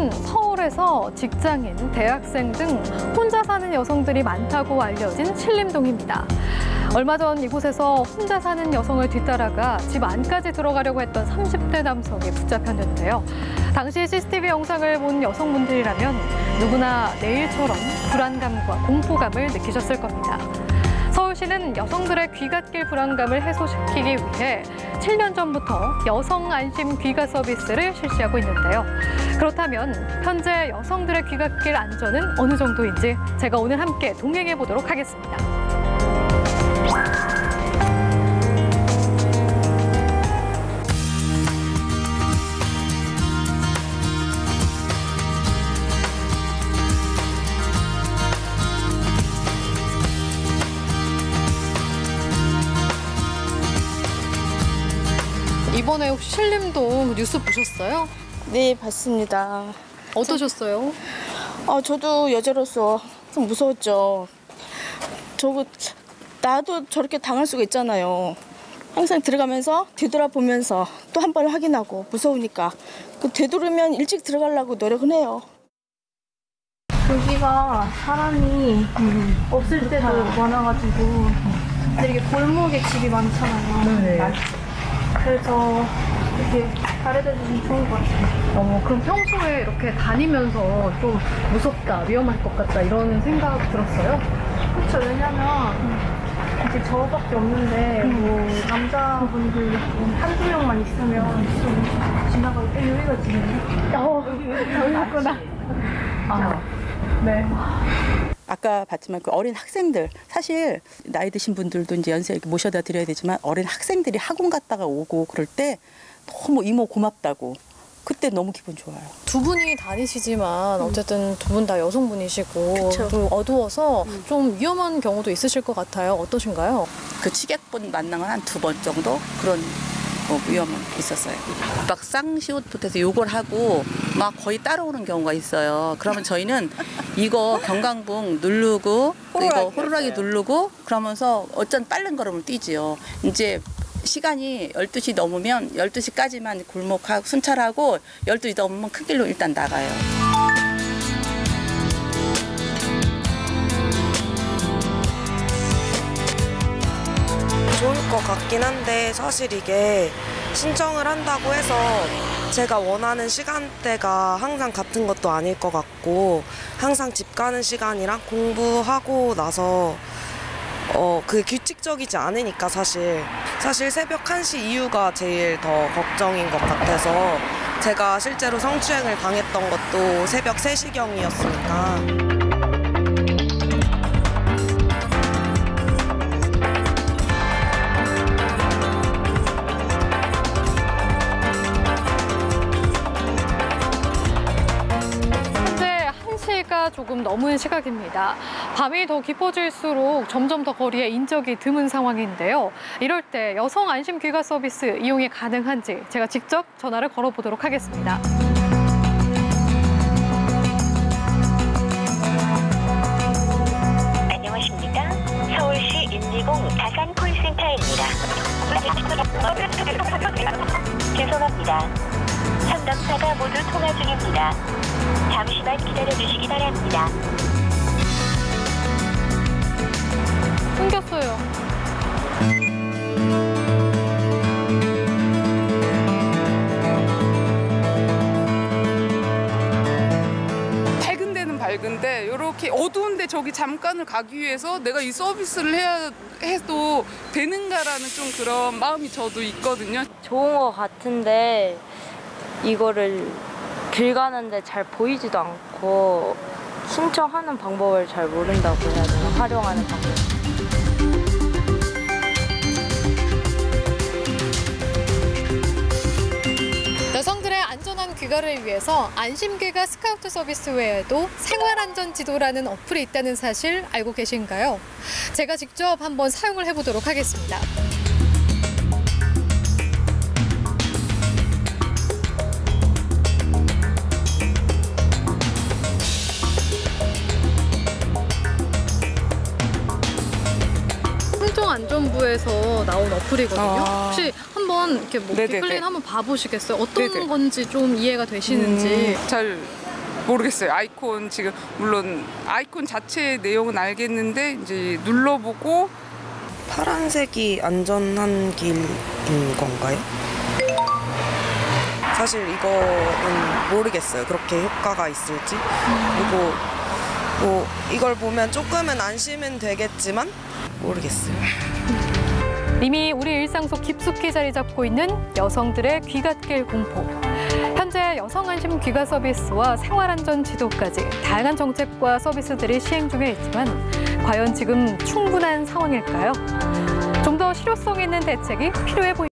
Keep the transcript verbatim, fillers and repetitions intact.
요즘은 서울에서 직장인, 대학생 등 혼자 사는 여성들이 많다고 알려진 신림동입니다. 얼마 전 이곳에서 혼자 사는 여성을 뒤따라가 집 안까지 들어가려고 했던 삼십 대 남성이 붙잡혔는데요. 당시 씨씨티비 영상을 본 여성분들이라면 누구나 내일처럼 불안감과 공포감을 느끼셨을 겁니다. 서울시는 여성들의 귀갓길 불안감을 해소시키기 위해 칠 년 전부터 여성 안심 귀가 서비스를 실시하고 있는데요. 그렇다면 현재 여성들의 귀갓길 안전은 어느 정도인지 제가 오늘 함께 동행해 보도록 하겠습니다. 이번에 혹시 신림동 뉴스 보셨어요? 네, 봤습니다. 어떠셨어요? 어, 저도 여자로서 좀 무서웠죠. 저거 나도 저렇게 당할 수가 있잖아요. 항상 들어가면서 뒤돌아보면서 또 한 번 확인하고 무서우니까 그 되도록이면 일찍 들어가려고 노력은 해요. 여기가 사람이 음. 없을 때도 많아가지고 이렇게 골목에 집이 많잖아요. 네. 그래서 이렇게 잘해주면 좋은 것 같아요. 어, 그럼 평소에 이렇게 다니면서 좀 무섭다, 위험할 것 같다 이런 생각 들었어요? 그렇죠. 왜냐면 이제 저밖에 없는데 음. 뭐 남자분들 한두 명만 있으면 좀 지나가기 꽤 여기가 지네요. 어, 여기 있구나. 아, 네. 아까 봤지만 그 어린 학생들, 사실 나이 드신 분들도 이제 연세 이렇게 모셔다 드려야 되지만 어린 학생들이 학원 갔다가 오고 그럴 때 너무 이모 고맙다고 그때 너무 기분 좋아요. 두 분이 다니시지만 어쨌든 두 분 다 여성분이시고 그쵸. 또 어두워서 음. 좀 위험한 경우도 있으실 것 같아요. 어떠신가요? 그 취객분 만나면 한 두 번 정도 그런 뭐 위험은 있었어요. 막 쌍시옷부터 욕을 하고 막 거의 따라오는 경우가 있어요. 그러면 저희는 이거 경강봉 누르고 이거 호루라기 누르고 그러면서 어쩐 빠른 걸음을 뛰지요. 이제 시간이 열두 시 넘으면 열두 시까지만 골목하고 순찰하고 열두 시 넘으면 큰 길로 일단 나가요. 좋을 것 같긴 한데 사실 이게 신청을 한다고 해서 제가 원하는 시간대가 항상 같은 것도 아닐 것 같고 항상 집 가는 시간이랑 공부하고 나서 어, 그 규칙적이지 않으니까 사실 사실 새벽 한 시 이후가 제일 더 걱정인 것 같아서 제가 실제로 성추행을 당했던 것도 새벽 세 시경이었으니까. 시가 조금 넘은 시각입니다. 밤이 더 깊어질수록 점점 더 거리에 인적이 드문 상황인데요. 이럴 때 여성 안심 귀가 서비스 이용이 가능한지 제가 직접 전화를 걸어보도록 하겠습니다. 안녕하십니까? 서울시 일이공 다산 콜센터입니다. 죄송합니다. 상담사가 모두 통화 중입니다. 잠시만 기다려주시기 바랍니다. 끊겼어요. 밝은 데는 밝은데 이렇게 어두운데 저기 잠깐을 가기 위해서 내가 이 서비스를 해야 해도 되는가라는 좀 그런 마음이 저도 있거든요. 좋은 것 같은데 이거를 길 가는데 잘 보이지도 않고 신청하는 방법을 잘 모른다고 해야 되나? 활용하는 방법. 여성들의 안전한 귀가를 위해서 안심귀가 스카우트 서비스 외에도 생활안전지도라는 어플이 있다는 사실 알고 계신가요? 제가 직접 한번 사용을 해보도록 하겠습니다. 행정안전부에서 나온 어플이거든요. 아. 혹시 한번 이렇게 뭐 네네네. 디플레인 한번 봐보시겠어요? 어떤 네네. 건지 좀 이해가 되시는지. 음, 잘 모르겠어요. 아이콘 지금 물론 아이콘 자체의 내용은 알겠는데 이제 눌러보고 파란색이 안전한 길인 건가요? 사실 이거는 모르겠어요. 그렇게 효과가 있을지. 그리고 뭐 이걸 보면 조금은 안심은 되겠지만 모르겠어요. 이미 우리 일상 속 깊숙이 자리 잡고 있는 여성들의 귀갓길 공포. 현재 여성 안심 귀가 서비스와 생활안전 지도까지 다양한 정책과 서비스들이 시행 중에 있지만 과연 지금 충분한 상황일까요? 좀 더 실효성 있는 대책이 필요해 보입니다.